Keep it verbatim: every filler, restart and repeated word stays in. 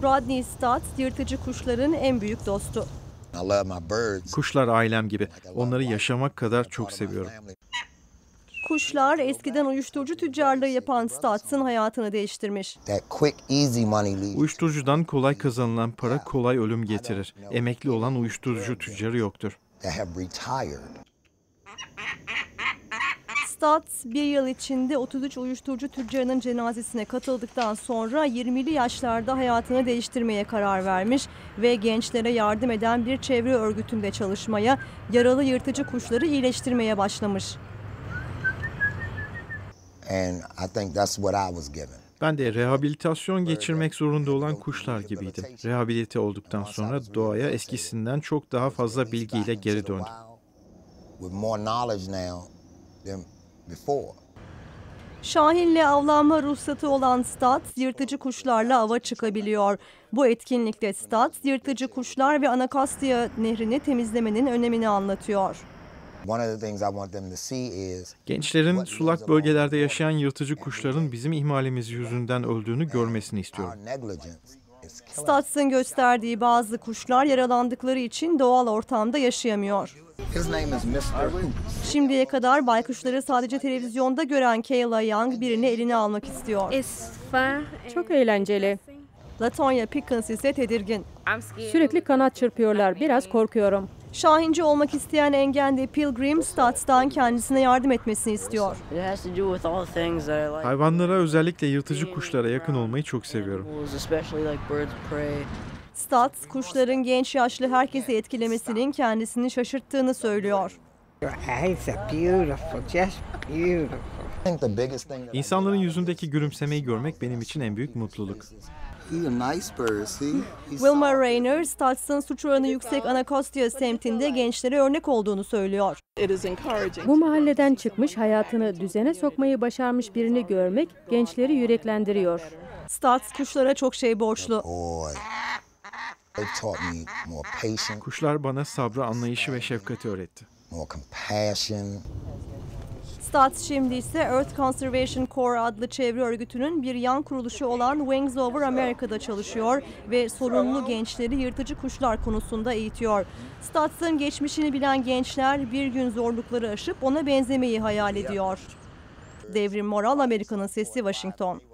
Rodney Stott, yırtıcı kuşların en büyük dostu. Kuşlar ailem gibi. Onları yaşamak kadar çok seviyorum. Kuşlar eskiden uyuşturucu tüccarlığı yapan Stotts'ın hayatını değiştirmiş. Uyuşturucudan kolay kazanılan para kolay ölüm getirir. Emekli olan uyuşturucu tüccarı yoktur. Stotts bir yıl içinde otuz üç uyuşturucu tüccarının cenazesine katıldıktan sonra yirmili yaşlarda hayatını değiştirmeye karar vermiş ve gençlere yardım eden bir çevre örgütünde çalışmaya, yaralı yırtıcı kuşları iyileştirmeye başlamış. Ben de rehabilitasyon geçirmek zorunda olan kuşlar gibiydim. Rehabilite olduktan sonra doğaya eskisinden çok daha fazla bilgiyle geri döndüm. Şahinle avlanma ruhsatı olan Stott, yırtıcı kuşlarla ava çıkabiliyor. Bu etkinlikte Stott, yırtıcı kuşlar ve Anacostia Nehri'ni temizlemenin önemini anlatıyor. Gençlerin sulak bölgelerde yaşayan yırtıcı kuşların bizim ihmalimiz yüzünden öldüğünü görmesini istiyorum. Stotts'ın gösterdiği bazı kuşlar yaralandıkları için doğal ortamda yaşayamıyor. Şimdiye kadar baykuşları sadece televizyonda gören Kayla Young birini eline almak istiyor. Çok eğlenceli. Latonya Pickens ise tedirgin. Sürekli kanat çırpıyorlar. Biraz korkuyorum. Şahinci olmak isteyen engelli Pilgrim, Stotts'tan kendisine yardım etmesini istiyor. Hayvanlara, özellikle yırtıcı kuşlara yakın olmayı çok seviyorum. Stott, kuşların genç yaşlı herkesi etkilemesinin kendisini şaşırttığını söylüyor. İnsanların yüzündeki gülümsemeyi görmek benim için en büyük mutluluk. Wilma Rayner, Stotts'ın suç oranı yüksek Anacostia semtinde gençlere örnek olduğunu söylüyor. Bu mahalleden çıkmış, hayatını düzene sokmayı başarmış birini görmek gençleri yüreklendiriyor. Stotts kuşlara çok şey borçlu. Kuşlar bana sabrı, anlayışı ve şefkati öğretti. Stott şimdi ise Earth Conservation Corps adlı çevre örgütünün bir yan kuruluşu olan Wings Over America'da çalışıyor ve sorumlu gençleri yırtıcı kuşlar konusunda eğitiyor. Stotts'ın geçmişini bilen gençler bir gün zorlukları aşıp ona benzemeyi hayal ediyor. Devrim Moral, Amerika'nın Sesi, Washington.